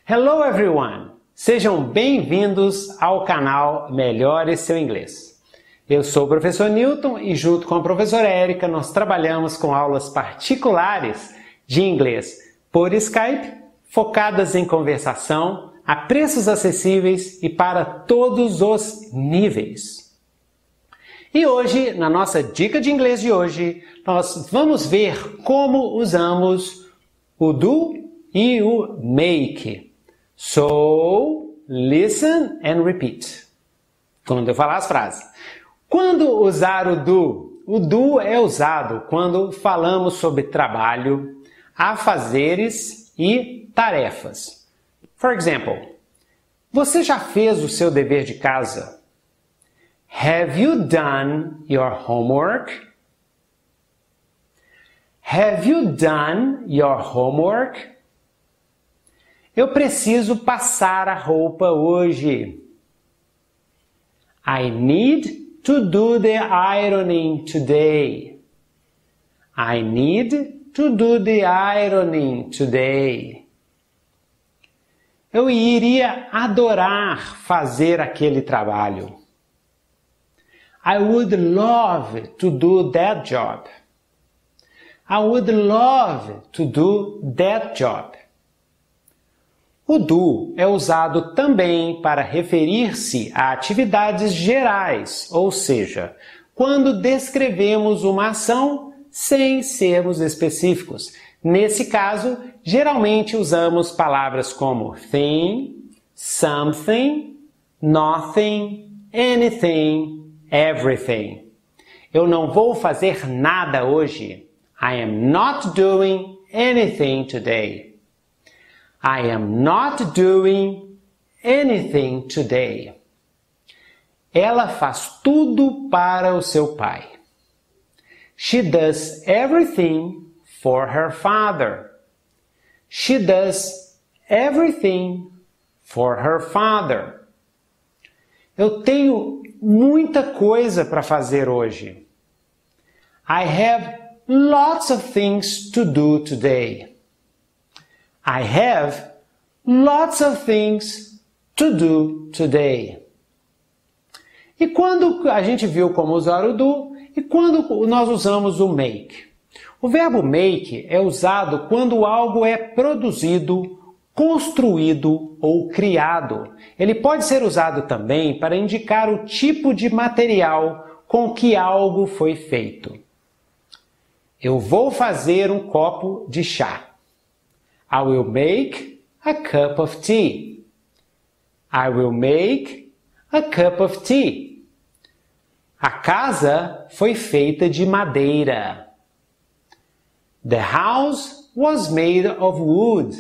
Hello everyone! Sejam bem-vindos ao canal Melhore Seu Inglês. Eu sou o professor Newton e junto com a professora Érica nós trabalhamos com aulas particulares de inglês por Skype, focadas em conversação, a preços acessíveis e para todos os níveis. E hoje, na nossa dica de inglês de hoje, nós vamos ver como usamos o do e o make. So, listen and repeat. Quando eu falar as frases. Quando usar o do? O do é usado quando falamos sobre trabalho, afazeres e tarefas. For example, você já fez o seu dever de casa? Have you done your homework? Have you done your homework? Eu preciso passar a roupa hoje. I need to do the ironing today. I need to do the ironing today. Eu iria adorar fazer aquele trabalho. I would love to do that job. I would love to do that job. O do é usado também para referir-se a atividades gerais, ou seja, quando descrevemos uma ação sem sermos específicos. Nesse caso, geralmente usamos palavras como thing, something, nothing, anything, everything. Eu não vou fazer nada hoje. I am not doing anything today. I am not doing anything today. Ela faz tudo para o seu pai. She does everything for her father. She does everything for her father. Eu tenho muita coisa para fazer hoje. I have lots of things to do today. I have lots of things to do today. E quando a gente viu como usar o do e quando nós usamos o make? O verbo make é usado quando algo é produzido, construído ou criado. Ele pode ser usado também para indicar o tipo de material com que algo foi feito. Eu vou fazer um copo de chá. I will make a cup of tea. I will make a cup of tea. A casa foi feita de madeira. The house was made of wood.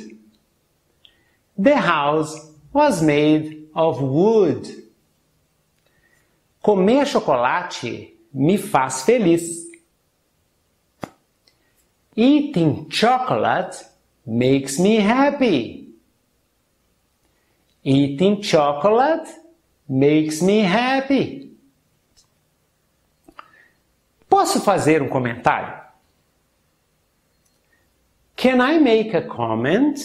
The house was made of wood. Comer chocolate me faz feliz. Eating chocolate makes me happy. Eating chocolate makes me happy. Posso fazer um comentário? Can I make a comment?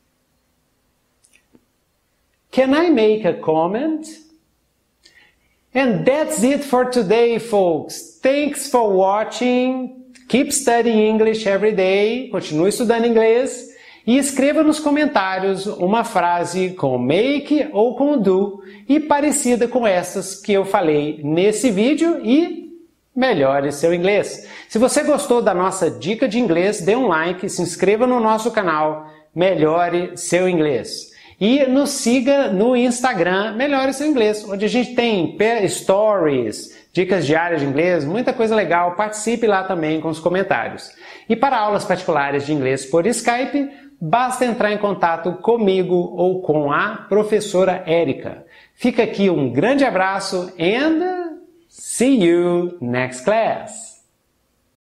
Can I make a comment? And that's it for today, folks. Thanks for watching. Keep studying English every day. Continue estudando inglês. E escreva nos comentários uma frase com make ou com do e parecida com essas que eu falei nesse vídeo e melhore seu inglês. Se você gostou da nossa dica de inglês, dê um like, se inscreva no nosso canal Melhore Seu Inglês. E nos siga no Instagram Melhore Seu Inglês, onde a gente tem stories, dicas diárias de inglês, muita coisa legal. Participe lá também com os comentários. E para aulas particulares de inglês por Skype, basta entrar em contato comigo ou com a professora Érica. Fica aqui um grande abraço and see you next class!